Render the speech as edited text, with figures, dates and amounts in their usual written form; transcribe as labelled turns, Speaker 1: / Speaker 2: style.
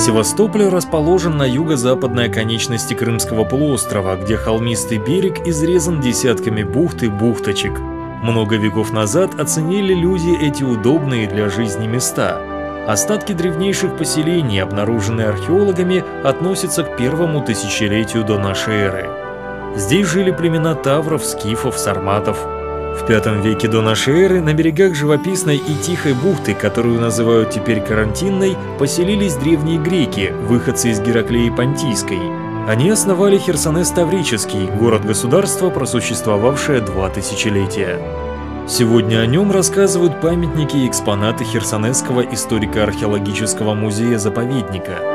Speaker 1: Севастополь расположен на юго-западной оконечности Крымского полуострова, где холмистый берег изрезан десятками бухт и бухточек. Много веков назад оценили люди эти удобные для жизни места. Остатки древнейших поселений, обнаруженные археологами, относятся к первому тысячелетию до нашей эры. Здесь жили племена тавров, скифов, сарматов. В V веке до нашей эры на берегах живописной и тихой бухты, которую называют теперь Карантинной, поселились древние греки, выходцы из Гераклеи Понтийской. Они основали Херсонес Таврический, город-государство, просуществовавшее 2 тысячелетия. Сегодня о нем рассказывают памятники и экспонаты Херсонесского историко-археологического музея-заповедника.